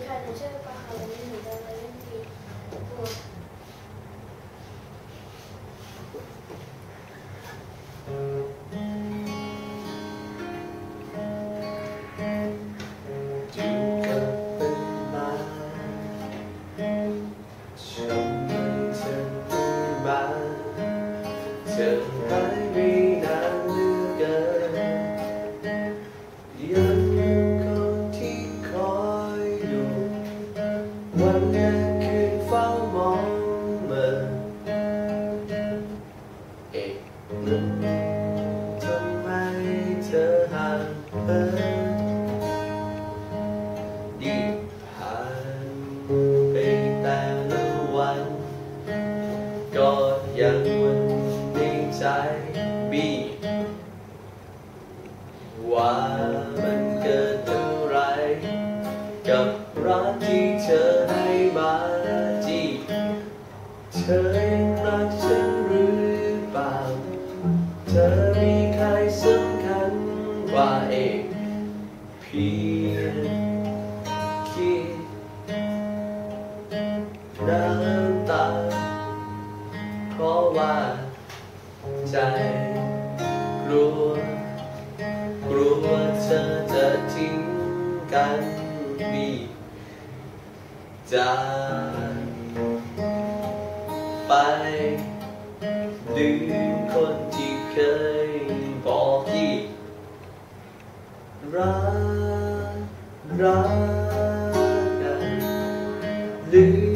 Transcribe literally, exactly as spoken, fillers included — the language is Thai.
ค่ะหนูชื่อปาค่ะวันนี้หนูจะมาเล่นเพลงตัวเธอหายไปนานเหลือเกินยังคนที่คอยอยู่วันนี้คืนเฝ้ามองเมื่อเอ๊ะทำไมเธอห่างเหินดีผ่านไปแต่ละวันก็ยังวนในใจบีว่ามันเกิดอะไรกับรักที่เธอให้มาจีเธอยังรักฉันหรือเปล่าเธอมีใครสำคัญกว่าเองเพียงคิดน้ำตาเพราะว่าใจกลัวกลัวเธอจะทิ้งกันมีจากไปลืมคนที่เคยบอกที่รักรักกันลืม